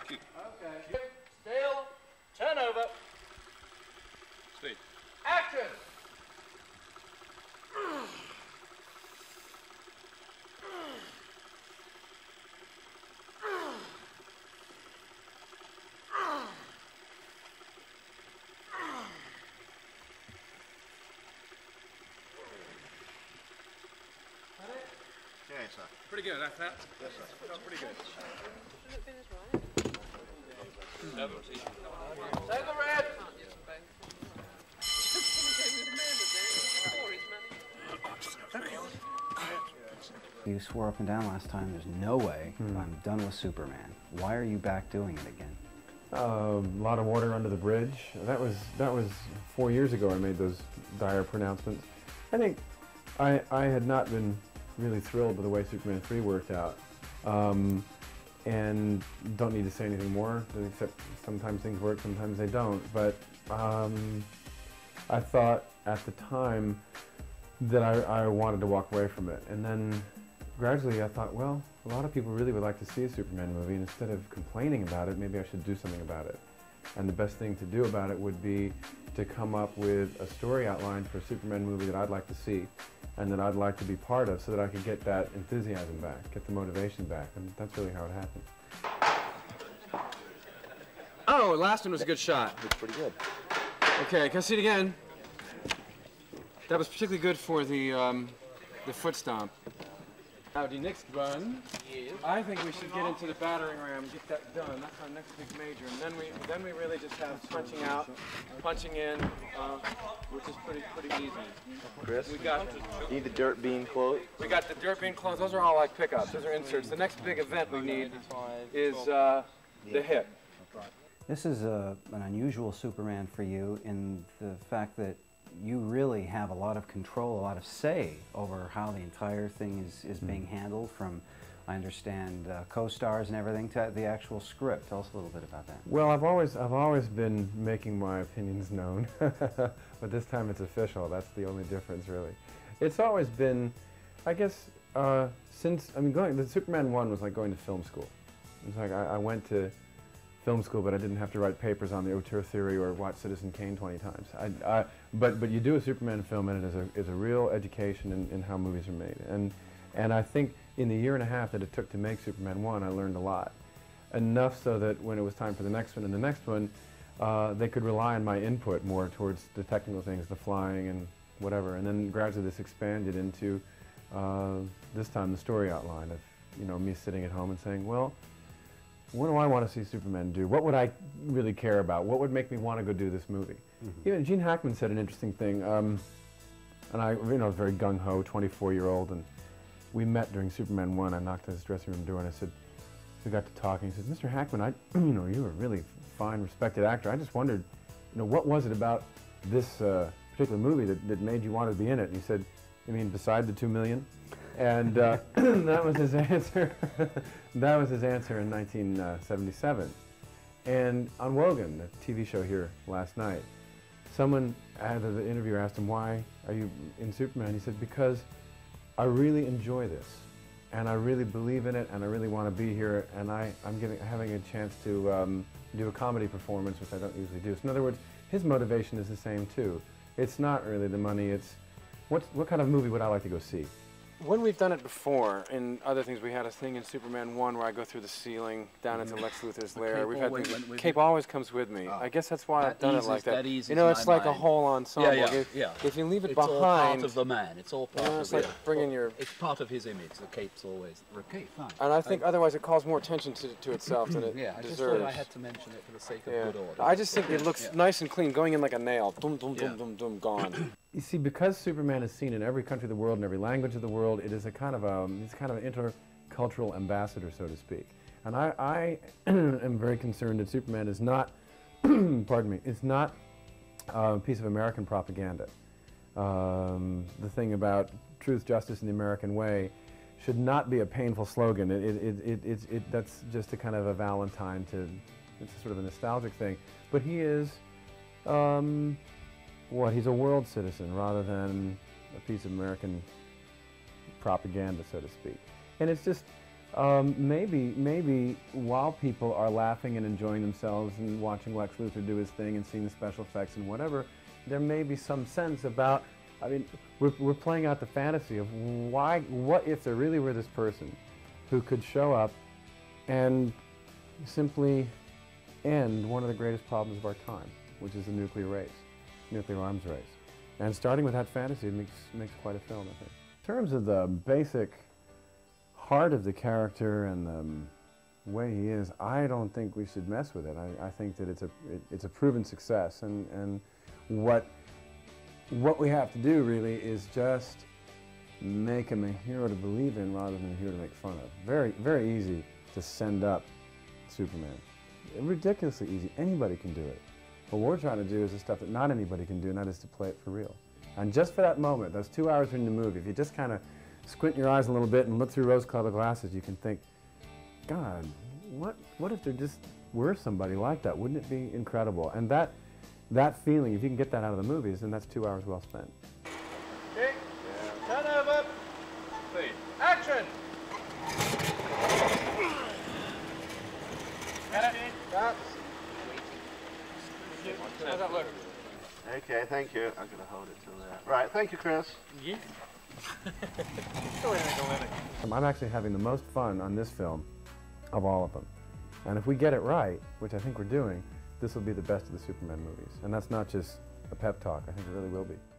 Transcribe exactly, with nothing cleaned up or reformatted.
Cue. Okay. Still. Turn over. Speed. Action! Okay, sir. Pretty good, that's that. Yes, sir. Felt pretty good. Cigarette! You swore up and down last time, there's no way I'm done with Superman. Why are you back doing it again? Uh, a lot of water under the bridge. That was that was four years ago I made those dire pronouncements. I think I, I had not been really thrilled with the way Superman three worked out. Um, and don't need to say anything more, except sometimes things work, sometimes they don't. But um, I thought at the time that I, I wanted to walk away from it. And then gradually I thought, well, a lot of people really would like to see a Superman movie, and instead of complaining about it, maybe I should do something about it. And the best thing to do about it would be to come up with a story outline for a Superman movie that I'd like to see and that I'd like to be part of, so that I could get that enthusiasm back, get the motivation back, and that's really how it happened. Oh, last one was a good shot. It's pretty good. Okay, can I see it again? That was particularly good for the um, the foot stomp. Now, the next one, I think we should get into the battering ram, get that done. That's our next big major, and then we then we really just have punching out, punching in, uh, which is pretty pretty easy. Chris, We got need the dirt bean quote? we got the dirt bean clothes. Those are all like pickups. Those are inserts. The next big event we need is uh, the hip. This is a, an unusual Superman for you in the fact that you really have a lot of control, a lot of say over how the entire thing is, is being handled, from, I understand, uh, co-stars and everything to the actual script. Tell us a little bit about that. Well, I've always, I've always been making my opinions known, but this time it's official. That's the only difference, really. It's always been, I guess, uh, since, I mean, going, the Superman one was like going to film school. It's like I, I went to film school, but I didn't have to write papers on the auteur theory or watch Citizen Kane twenty times. I, I, but, but you do a Superman film, and it is a, is a real education in, in how movies are made. And, and I think in the year and a half that it took to make Superman one, I learned a lot. Enough so that when it was time for the next one and the next one, uh, they could rely on my input more towards the technical things, the flying and whatever. And then gradually this expanded into, uh, this time, the story outline of, you know, me sitting at home and saying, well, what do I want to see Superman do? What would I really care about? What would make me want to go do this movie? Mm-hmm. Even Gene Hackman said an interesting thing, um, and I, you know, was very gung-ho, twenty-four-year-old, and we met during Superman one. I knocked on his dressing room door, and I said, we got to talking. He said, Mister Hackman, I, you know, you're a really fine, respected actor. I just wondered, you know, what was it about this uh, particular movie that, that made you want to be in it? And he said, you mean beside the two million? And uh, that was his answer. That was his answer in nineteen seventy-seven. And on Wogan, the T V show here last night, someone at the interviewer asked him, why are you in Superman? He said, because I really enjoy this, and I really believe in it, and I really want to be here, and I, I'm getting, having a chance to um, do a comedy performance, which I don't usually do. So in other words, his motivation is the same too. It's not really the money, it's what's, what kind of movie would I like to go see? When we've done it before, in other things, we had a thing in Superman one where I go through the ceiling down into Lex Luthor's The lair. cape We've had always things, went with cape you? always comes with me. Oh. I guess that's why That I've done it eases- like that. that eases You know, my it's like a mind. whole ensemble. Yeah, yeah, if, yeah. if you leave it It's behind, all part of the man. It's all part you know, of it's the like bringing your. It's part of his image. The cape's always the cape. Fine. And I think otherwise it calls more attention to, to itself than it Yeah, I just deserves. thought I had to mention it for the sake of Yeah. good order. I just think it looks Yeah. nice and clean, going in like a nail. Dum dum Yeah. dum dum dum, gone. You see, because Superman is seen in every country of the world and every language of the world, it is a kind of a, it's kind of an intercultural ambassador, so to speak. And I, I am very concerned that Superman is not, pardon me, it's not a piece of American propaganda. Um, the thing about truth, justice, and the American way should not be a painful slogan. It, it, it, it, it, it, that's just a kind of a Valentine to, it's sort of a nostalgic thing. But he is, um, what, he's a world citizen rather than a piece of American propaganda, so to speak. And it's just, Um, maybe, maybe while people are laughing and enjoying themselves and watching Lex Luthor do his thing and seeing the special effects and whatever, there may be some sense about, I mean, we're, we're playing out the fantasy of why, what if there really were this person who could show up and simply end one of the greatest problems of our time, which is the nuclear race, nuclear arms race. And starting with that fantasy makes, makes quite a film, I think. In terms of the basic heart of the character and the um, way he is, I don't think we should mess with it. I, I think that it's a, it, it's a proven success, and, and what, what we have to do really is just make him a hero to believe in rather than a hero to make fun of. Very, very easy to send up Superman. Ridiculously easy. Anybody can do it. What we're trying to do is the stuff that not anybody can do, and that is to play it for real. And just for that moment, those two hours in the movie, if you just kind of squint your eyes a little bit and look through rose-colored glasses, you can think, God, what, what if there just were somebody like that? Wouldn't it be incredible? And that, that feeling, if you can get that out of the movies, then that's two hours well spent. Okay. Turn over. Please. Action. Get it? That's. How's that look? Okay, thank you. I'm going to hold it till there. Right, thank you, Chris. Yeah. I'm actually having the most fun on this film of all of them. And if we get it right, which I think we're doing, this will be the best of the Superman movies. And that's not just a pep talk. I think it really will be.